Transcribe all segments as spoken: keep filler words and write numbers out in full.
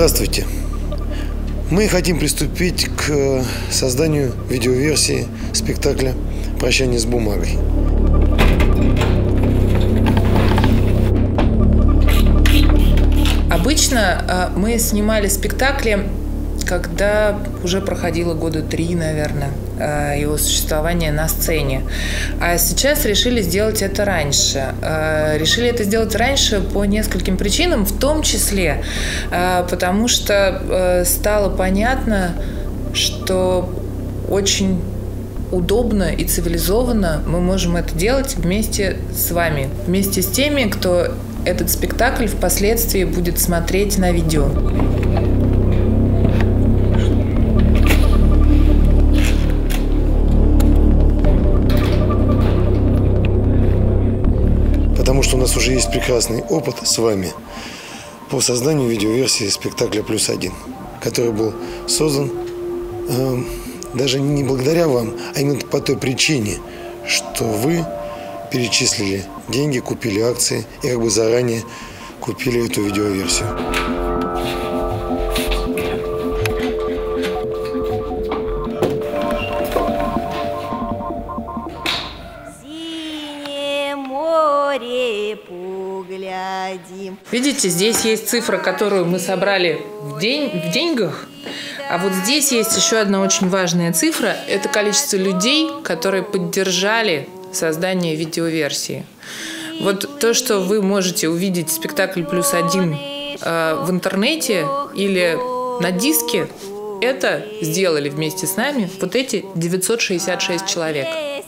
Здравствуйте! Мы хотим приступить к созданию видеоверсии спектакля «Прощание с бумагой». Обычно мы снимали спектакли, когда уже проходило года три, наверное, его существования на сцене. А сейчас решили сделать это раньше. Решили это сделать раньше по нескольким причинам, в том числе потому что стало понятно, что очень удобно и цивилизованно мы можем это делать вместе с вами, вместе с теми, кто этот спектакль впоследствии будет смотреть на видео. Потому что у нас уже есть прекрасный опыт с вами по созданию видеоверсии спектакля «Плюс один», который был создан э, даже не благодаря вам, а именно по той причине, что вы перечислили деньги, купили акции и как бы заранее купили эту видеоверсию. Видите, здесь есть цифра, которую мы собрали в, день, в деньгах, а вот здесь есть еще одна очень важная цифра. Это количество людей, которые поддержали создание видеоверсии. Вот то, что вы можете увидеть спектакль «Плюс один» э, в интернете или на диске, это сделали вместе с нами вот эти девятьсот шестьдесят шесть человек.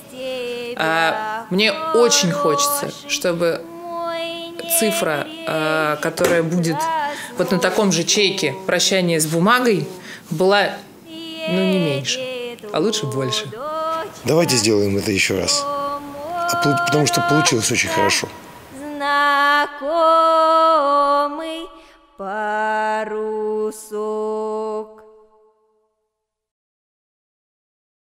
А мне очень хочется, чтобы цифра, э, которая будет вот на таком же чеке «Прощание с бумагой», была, ну, не меньше, а лучше больше. Давайте сделаем это еще раз, потому что получилось очень хорошо.